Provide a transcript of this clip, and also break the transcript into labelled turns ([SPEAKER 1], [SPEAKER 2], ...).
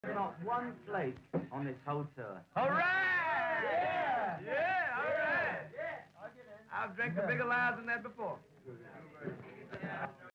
[SPEAKER 1] Not one flake on this whole tour.
[SPEAKER 2] All right! Yeah, all right. I've drank a bigger lies than that before.